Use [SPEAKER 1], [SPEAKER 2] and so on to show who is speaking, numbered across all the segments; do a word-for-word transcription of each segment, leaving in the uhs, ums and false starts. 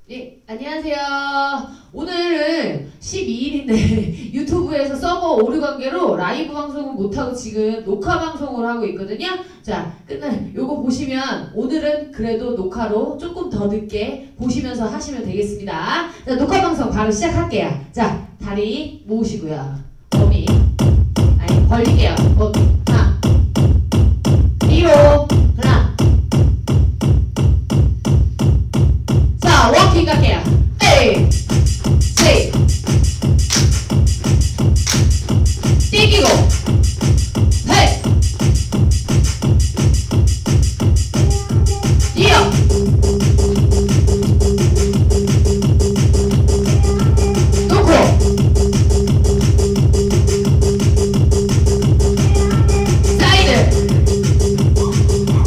[SPEAKER 1] 네, 안녕하세요. 오늘은 십이 일인데 유튜브에서 서버 오류 관계로 라이브 방송은 못하고 지금 녹화 방송을 하고 있거든요. 자, 끝날 요거 보시면 오늘은 그래도 녹화로 조금 더 늦게 보시면서 하시면 되겠습니다. 자, 녹화 방송 바로 시작할게요. 자, 다리 모으시고요. 범위 아니 벌릴게요. 범위 하나 뒤로 하나. 자, 워킹 갈게요. 에이 셋 땡기고 셋 뛰어 놓고 사이드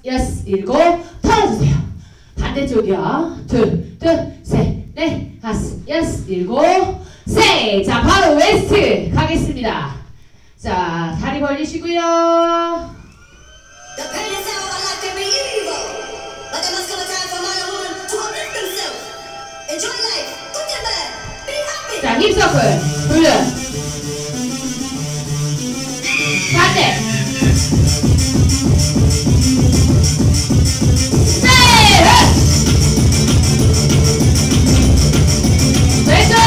[SPEAKER 1] 여섯, 일곱. 털어주세요. 반대쪽이요. 둘, 둘, 셋, 넷, 다섯, 여섯, 일곱. 셋. 자, 바로 웨스트 가겠습니다. 자, 다리 벌리시고요. 자, 힙서클 돌려. 반대. 왼쪽.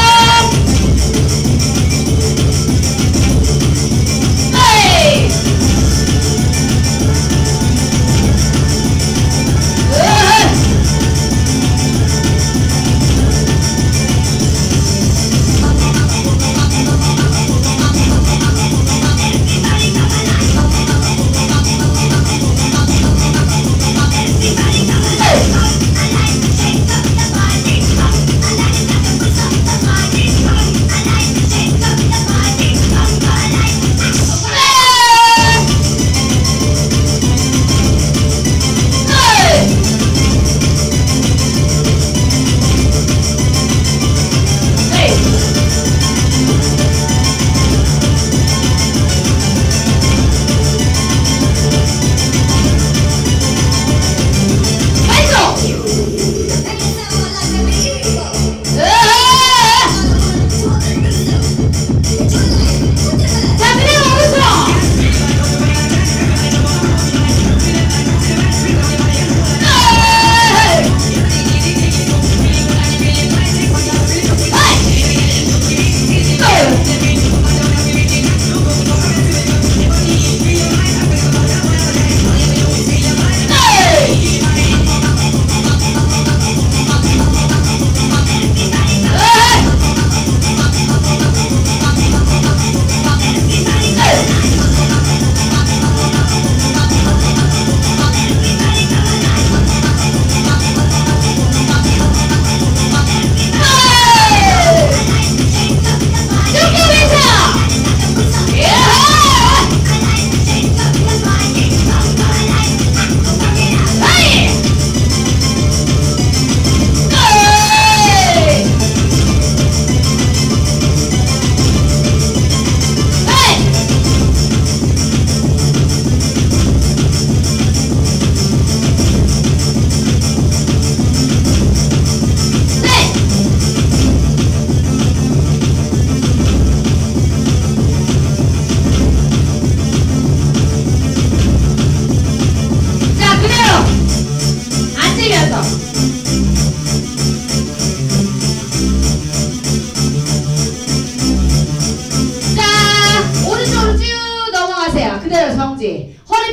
[SPEAKER 1] 그대로 정지. 허리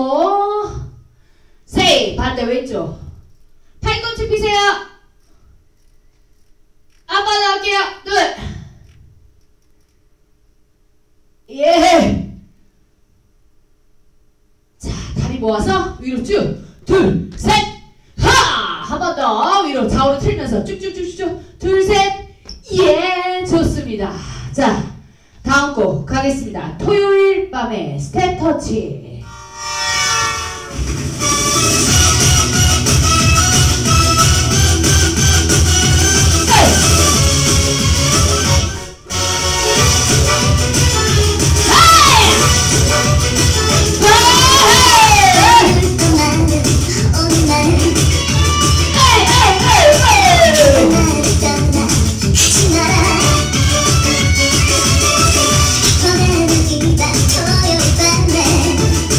[SPEAKER 1] 펴시고 세이 반대 왼쪽 팔꿈치 피세요. 한번 나올게요. 둘. 예. 자, 다리 모아서 위로 쭉. 둘, 셋. 하! 한 번 더 위로 좌우로 틀면서 쭉쭉쭉쭉. 둘, 셋. 예, 좋습니다. 자, 다음 곡 가겠습니다. 토요일 밤에 스텝 터치.
[SPEAKER 2] Hey!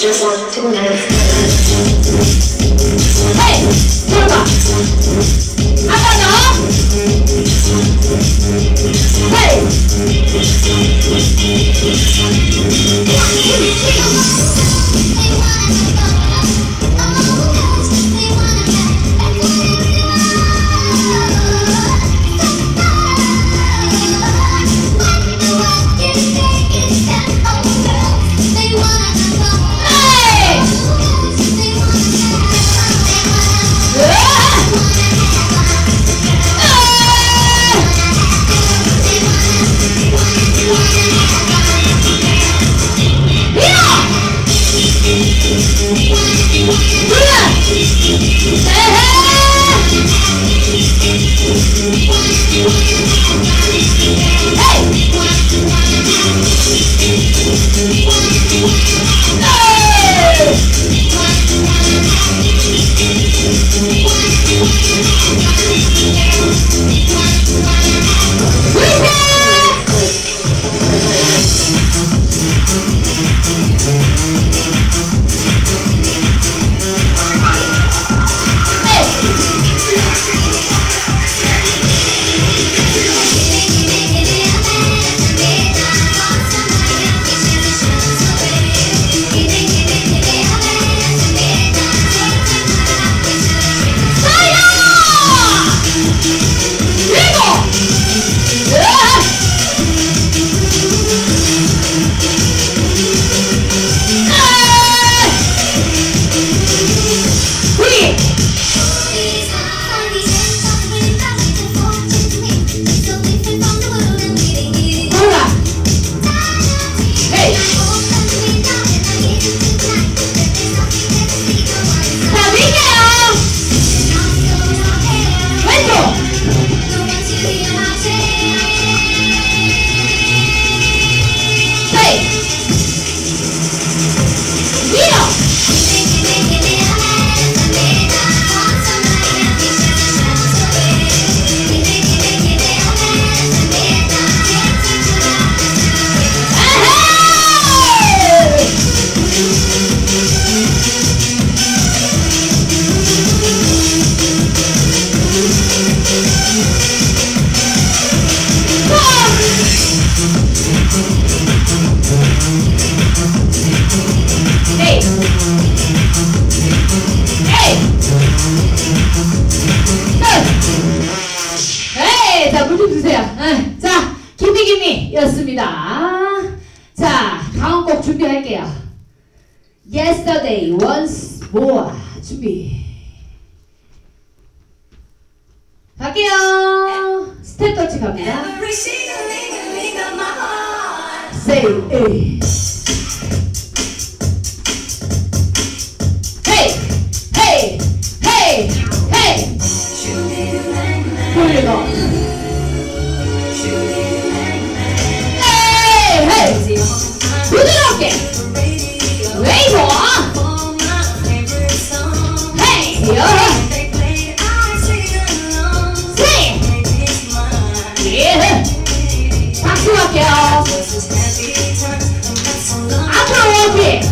[SPEAKER 1] 헤이! 들어봐! 한번 더! 헤이! 였습니다. 자, 다음 곡 준비할게요. Yesterday once more. 준비. 갈게요. 스텝 터치 갑니다. Say it. Hey, hey, hey, hey. 돌리고. 부드럽게 웨이브 헤이 세 예. 박수 할게요. 앞으로 오기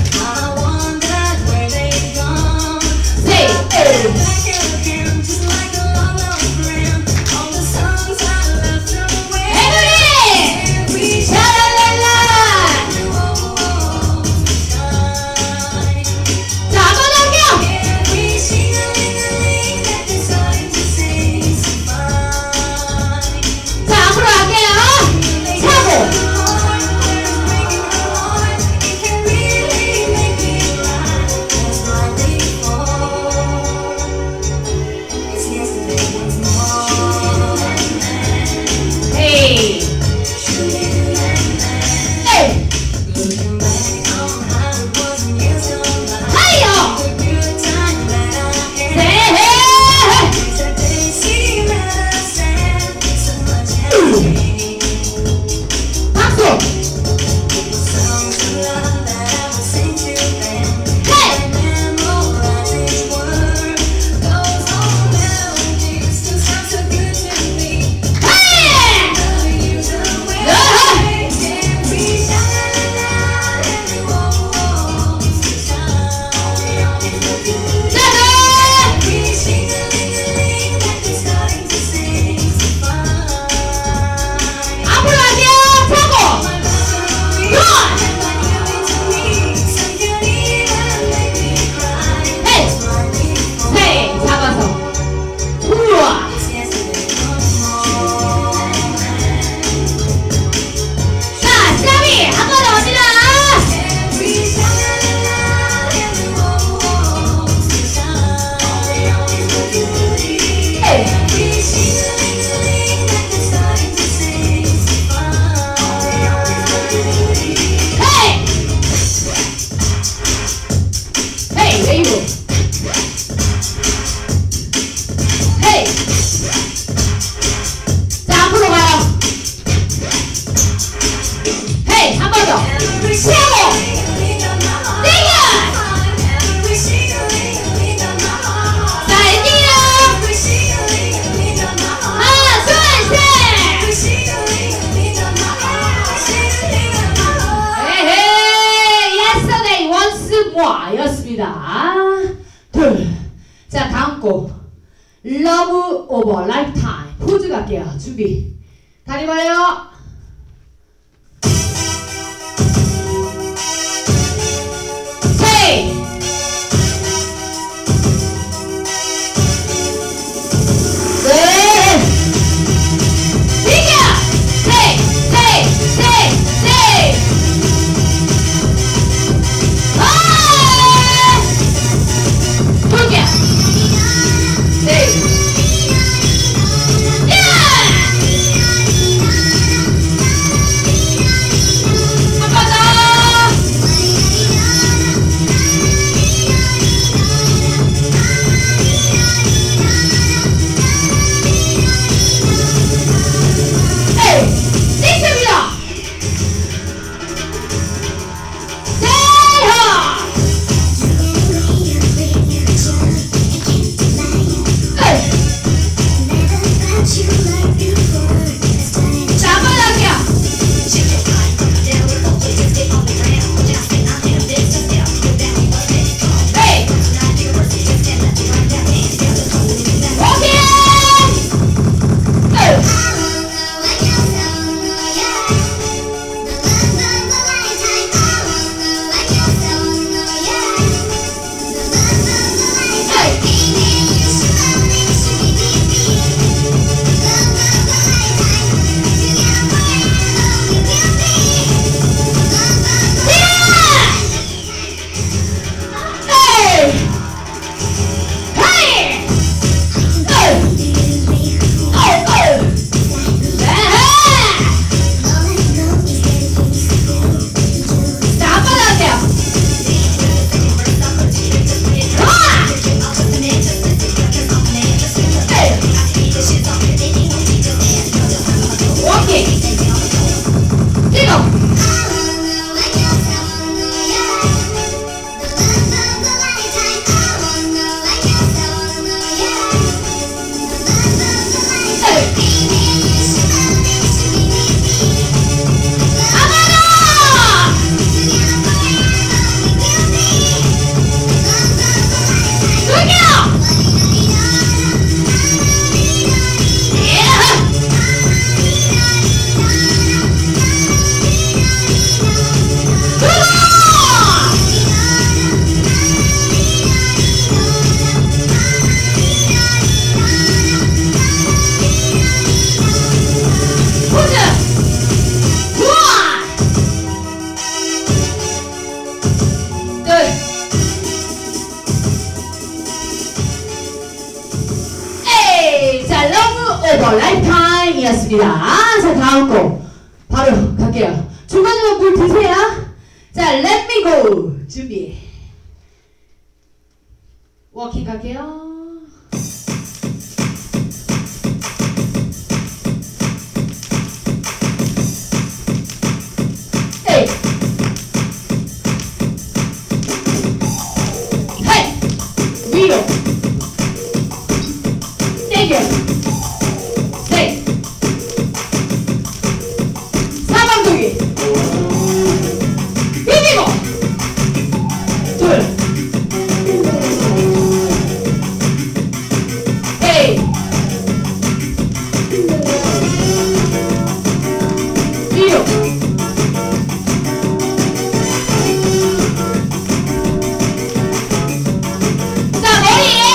[SPEAKER 1] 하나, 둘. 자, 다음 곡. Love over lifetime. 포즈 갈게요. 준비. 다리 벌려. Hey! 네! 비켜! Hey! Hey! Hey! Hey! 아! 돌게! Hey!
[SPEAKER 2] 이었습니다. 자, 다음 곡 바로 갈게요. 중간중간 물 드세요. 자, Let Me Go 준비. 워킹 갈게요. 헤이 헤이 위로 땡겨 셋 사방돌기 비비고 둘 헤이 위로 자 머리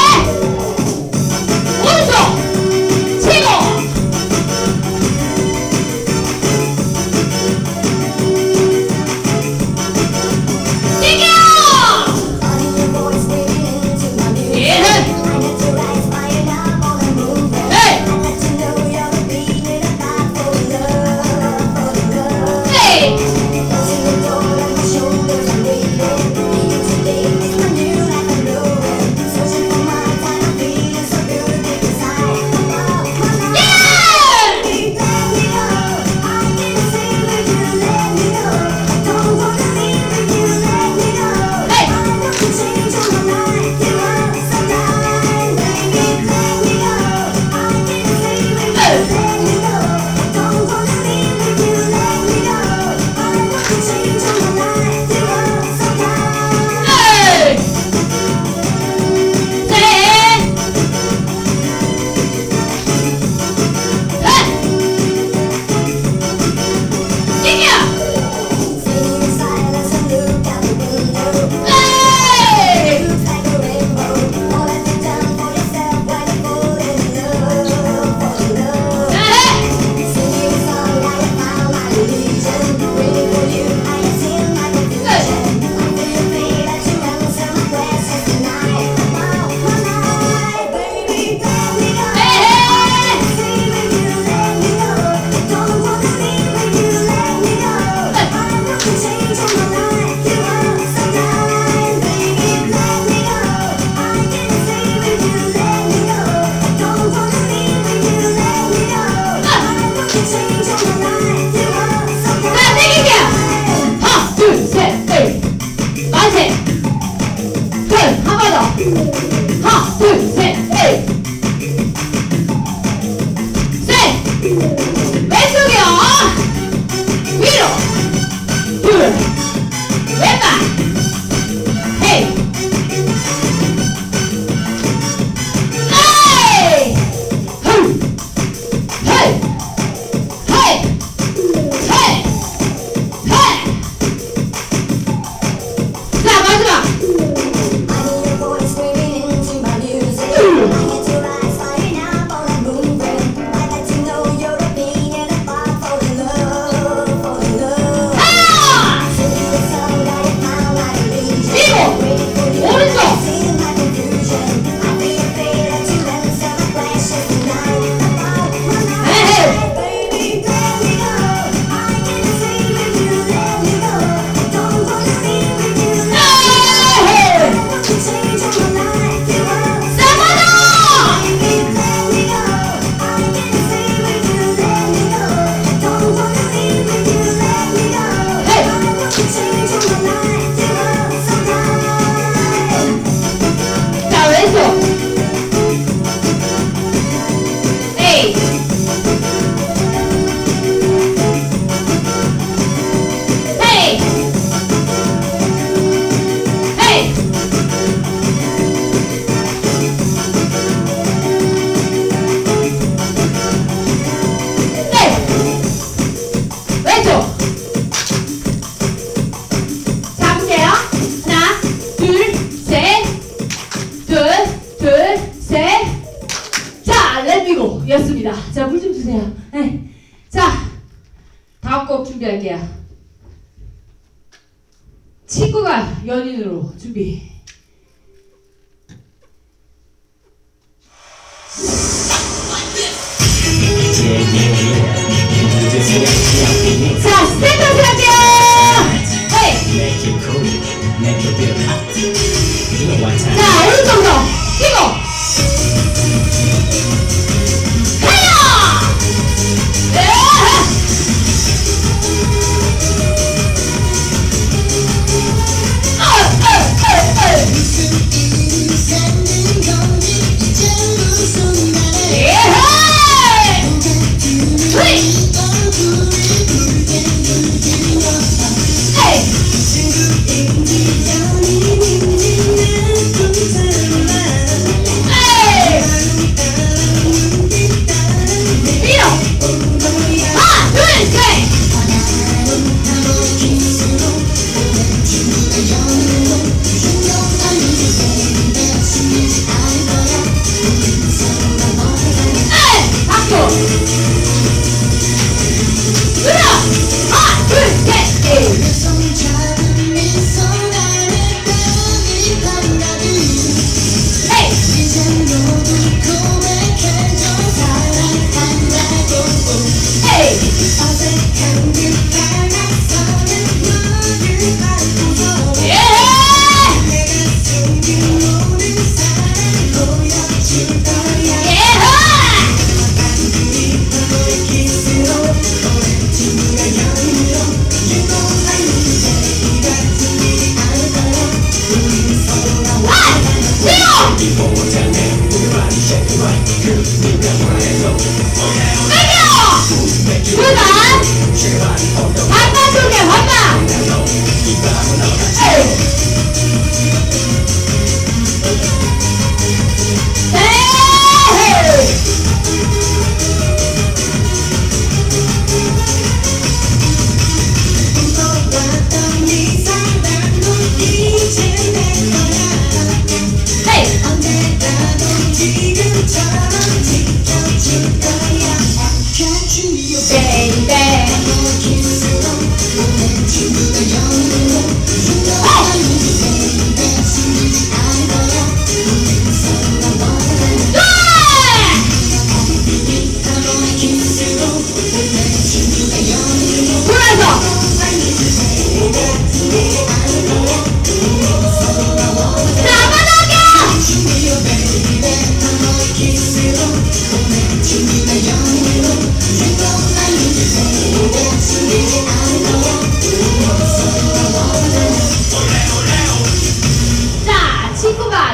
[SPEAKER 2] 하나, 둘, 셋, 에이. 셋. 왼쪽이요. 위로. 둘. 왼발. 헤이. 에이. 헐. 헤이. 헤이. 헤이. 헤이. 자, 마지막. 였습니다. 자, 물 좀 주세요. 네. 자, 다음 곡 준비할게요. 친구가 연인으로 준비. 자, 스탠드 할게요. 헤이. 자, 오른쪽으로 끼고.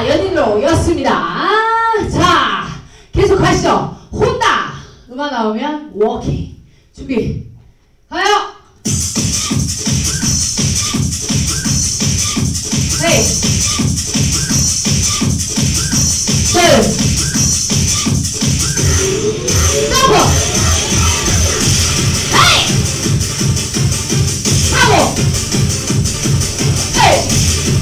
[SPEAKER 2] 연인으로였습니다. 자, 계속 가시죠. 혼다. 음악 나오면 워킹. 준비. 가요. 헤이. 둘. 점프. 헤이. 하고. 헤이.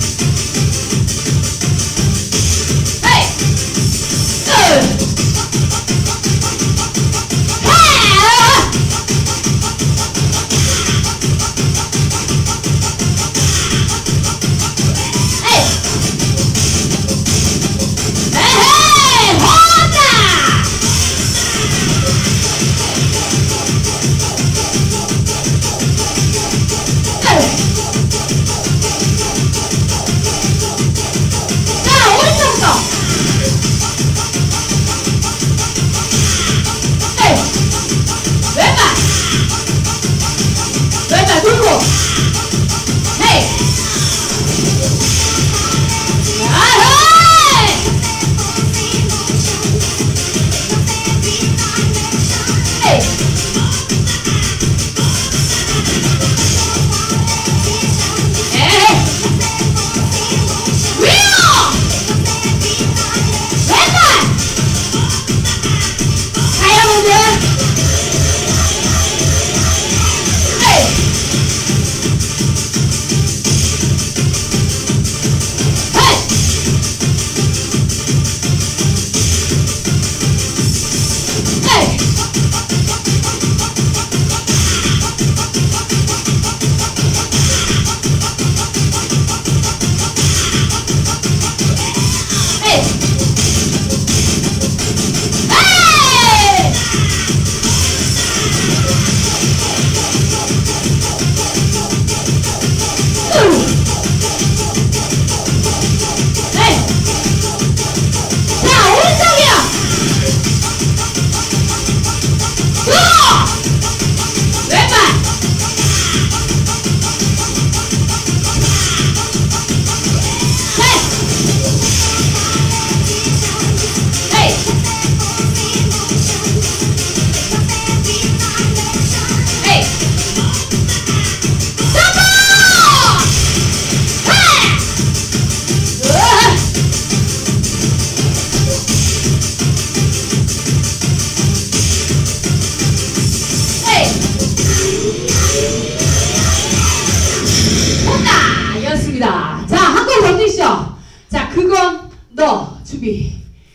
[SPEAKER 2] 자, 한 번 더 뛰시죠. 자, 그건 너. 준비.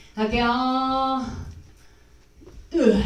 [SPEAKER 2] 갈게요. 으.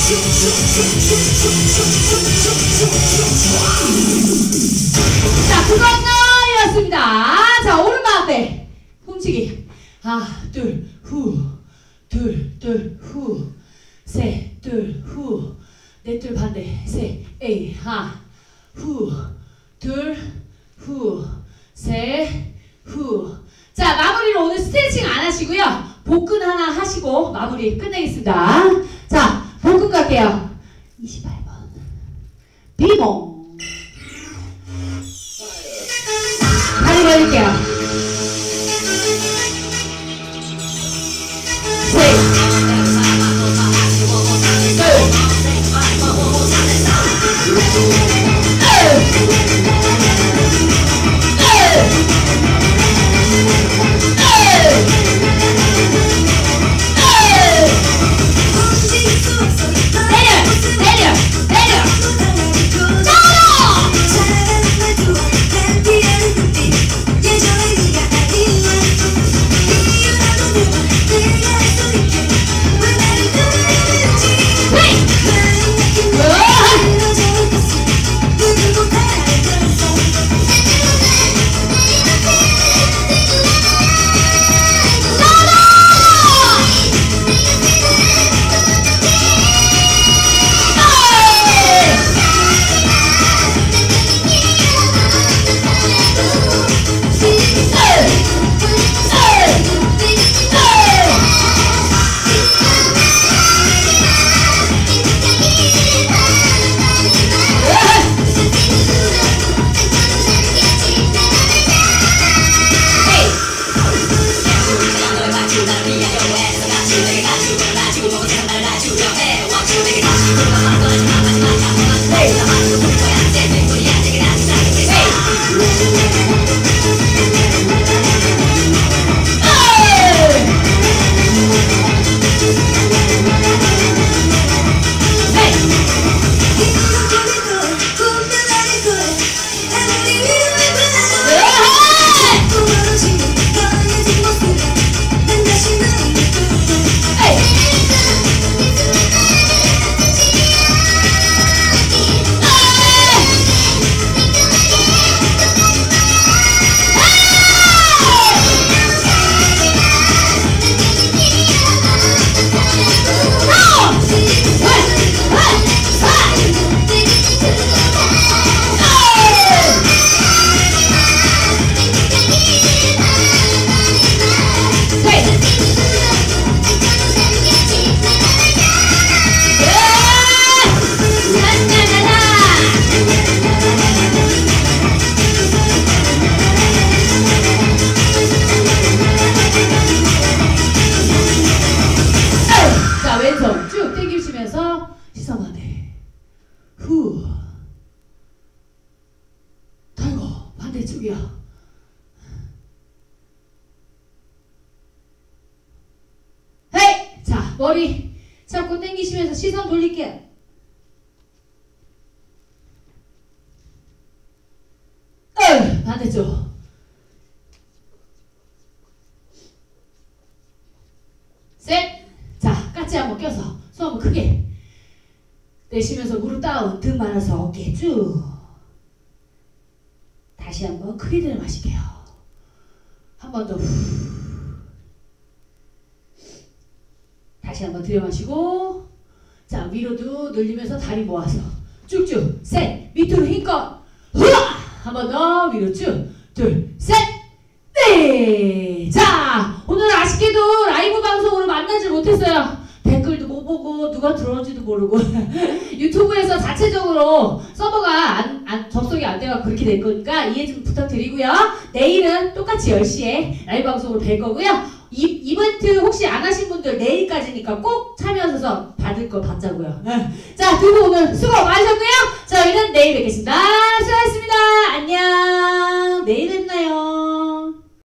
[SPEAKER 1] 자, 두 번이었습니다. 자, 오른발 네 훔치기. 하나, 둘, 후. 둘, 둘, 후. 셋, 둘, 후. 넷, 둘, 반대. 셋, 에이, 하나, 후. 둘, 후. 셋, 후. 자, 마무리로 오늘 스트레칭 안 하시고요. 복근 하나 하시고 마무리 끝내겠습니다. 자, 복근 갈게요. 이십팔 번. 비봉. 다리 벌릴게요. 셋. 머리 잡고 당기시면서 시선 돌릴게요. 어, 반대쪽. 셋. 자, 까치 한번 껴서 손 한번 크게 내쉬면서 무릎 다운, 등 말아서 어깨 쭉. 다시 한번 크게 들여 마실게요. 한 번 더. 다시 한번 들여 마시고, 자, 위로도 늘리면서 다리 모아서 쭉쭉. 셋. 밑으로 힘껏. 한 번 더 위로 쭉. 둘, 셋, 넷. 자, 오늘 아쉽게도 라이브 방송으로 만나지 못했어요. 댓글도 못 보고 누가 들어온지도 모르고 유튜브에서 자체적으로 서버가 안, 안, 접속이 안 돼서 그렇게 될 거니까 이해 좀 부탁드리고요. 내일은 똑같이 열 시에 라이브 방송으로 뵐 거고요. 이, 이벤트 혹시 안 하신 분들 내일까지니까 꼭 참여하셔서 받을 거 받자고요. 자, 두 분 오늘 수고 많으셨고요. 저희는 내일 뵙겠습니다. 수고하셨습니다. 안녕. 내일 뵙나?